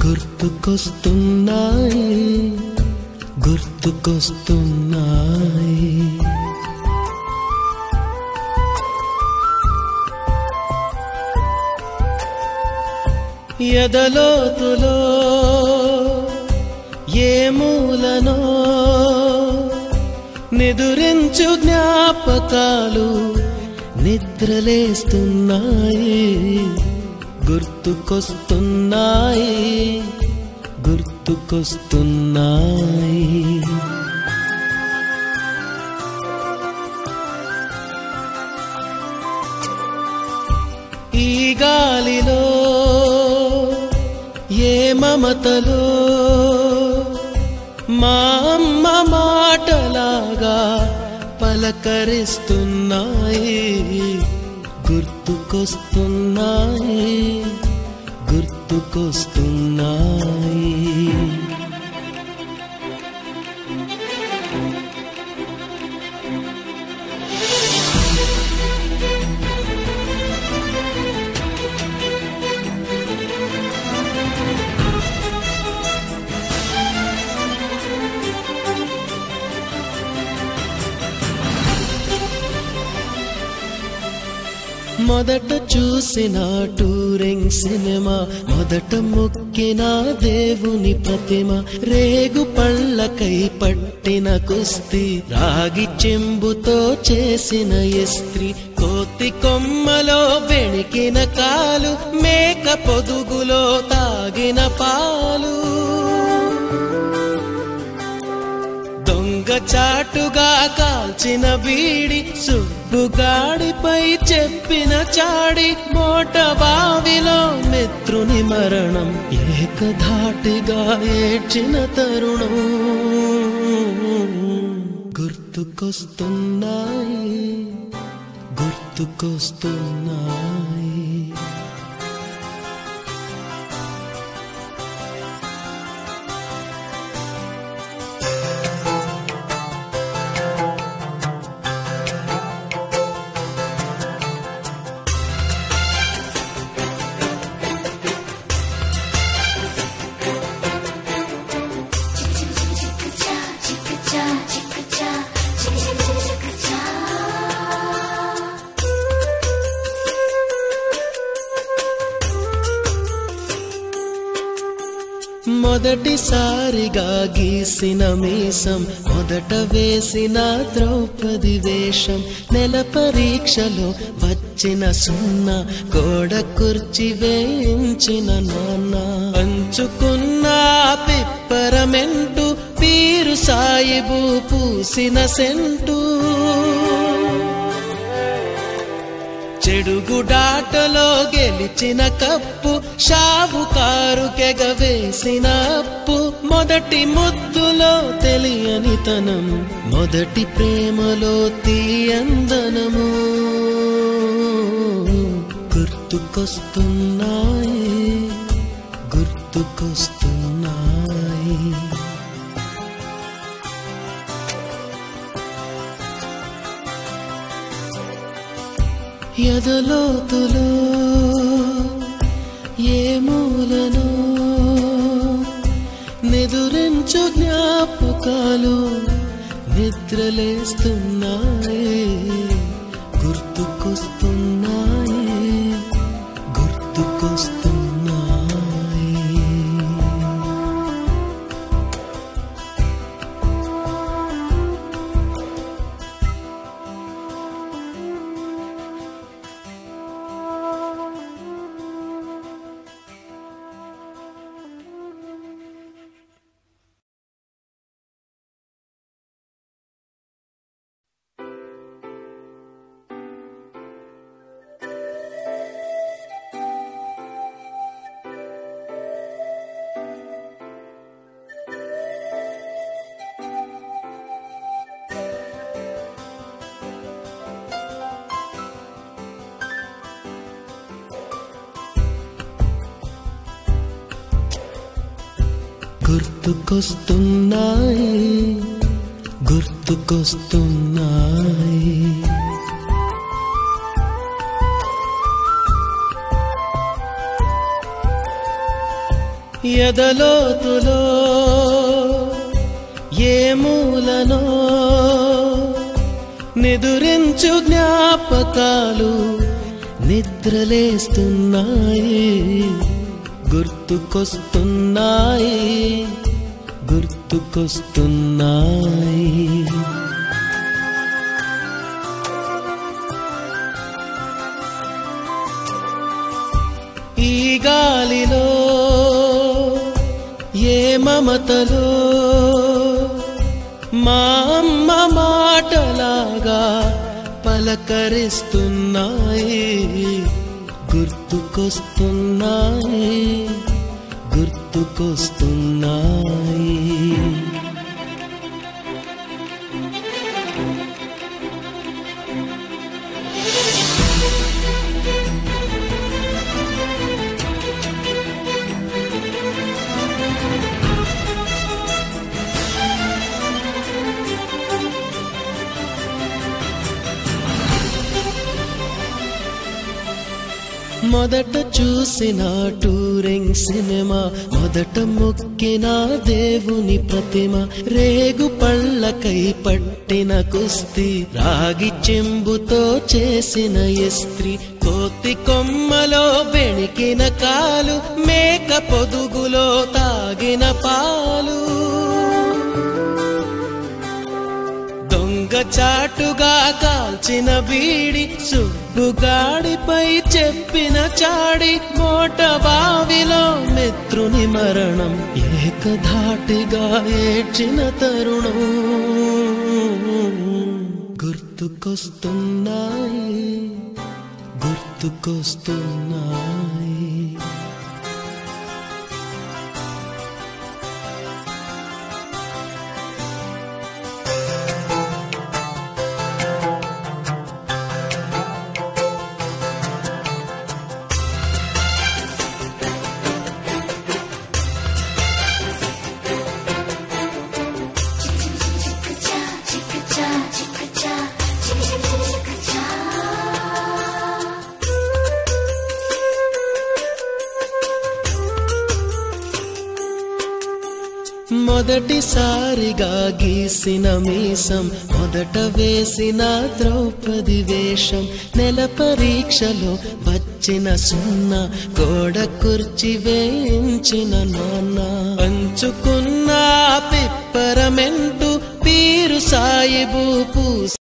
గుర్తుకొస్తున్నాయి గుర్తుకొస్తున్నాయి ఎదలోతులో ఏ మూలనో నిదురించు జ్ఞాపకాలు నిద్రలేస్తున్నాయి గుర్తుకొస్తున్నాయి గుర్తుకొస్తున్నాయి ఈ గాలిలో ఏ మమతలో మా అమ్మ మాటలాగా పలకరిస్తున్నాయి గుర్తుకొస్తున్నాయి గుర్తుకొస్తున్నాయి మొదట చూసిన టూరింగ్ సినిమా మొదట మొక్కిన దేవుని ప్రతిమ రేగు పళ్ళకై పట్టిన కుస్తీ రాగి చెంబుతో చేసిన ఇస్త్రీ కోతి కొమ్మలో బెణికిన కాలు మేక పొదుగులో తాగిన పాలు దొంగ చాటుగా కాల్చిన బీడి సుబ్బుగాడిపై చెప్పిన చాడి మోట బావిలో మిత్రుని మరణం ఏకధాటిగా ఏడ్చిన తరుణం గుర్తుకొస్తున్నాయి గుర్తుకొస్తున్నాయి మొదటిసారిగా గీసిన మీసం మొదట వేసిన ద్రౌపది వేషం నెల పరీక్షలో వచ్చిన సున్నా గోడ కుర్చీ వేయించిన నాన్న పంచుకున్న పిప్పరమెంటు పీరు సాయిబు పూసిన సెంటు చెడుగుడాటలో గెలిచిన కప్పు షావుకారు కెగవేసిన అప్పు మొదటి ముద్దులో తెలియనితనం మొదటి ప్రేమలో తీయందనము గుర్తుకొస్తున్నాయి గుర్తుకొస్తున్నాయి ఎదలోతులో ఏ మూలనో నిదురించు జ్ఞాపకాలు నిద్రలేస్తున్నాయి గుర్తుకొస్తున్నాయి గుర్తుకొస్తున్నాయి గుర్తుకొస్తున్నాయి గుర్తుకొస్తున్నాయి ఎదలోతులో ఏ మూలనో నిదురించు జ్ఞాపకాలు నిద్రలేస్తున్నాయి, గుర్తుకొస్తున్నాయి, గుర్తుకొస్తున్నాయి. ఈ గాలిలో ఏ మమతలో మా అమ్మ మాటలాగా పలకరిస్తున్నాయి, గుర్తుకొస్తున్నాయి, గుర్తుకొస్తున్నాయి. మొదట చూసిన టూరింగ్ సినిమా, మొదట మొక్కిన దేవుని ప్రతిమ, రేగు పళ్ళకై పట్టిన కుస్తీ, రాగి చెంబుతో చేసిన ఇస్త్రీ, కోతి కొమ్మలో బెణికిన కాలు, మేక పొదుగులో తాగిన పాలు, దొంగ చాటుగా కాల్చిన బీడి, సుబ్బుగాడిపై చెప్పిన చాడి, మోట బావిలో మిత్రుని మరణం, ఏకధాటిగా ఏడ్చిన తరుణం, గుర్తుకొస్తున్నాయి, గుర్తుకొస్తున్నాయి. మొదటిసారిగా గీసిన మీసం, మొదట వేసిన ద్రౌపది వేషం, నెల పరీక్షలో వచ్చిన సున్నా, గోడ కుర్చీ వేయించిన నాన్న, పంచుకున్న పిప్పరమెంటు, పీరు సాయిబు పూస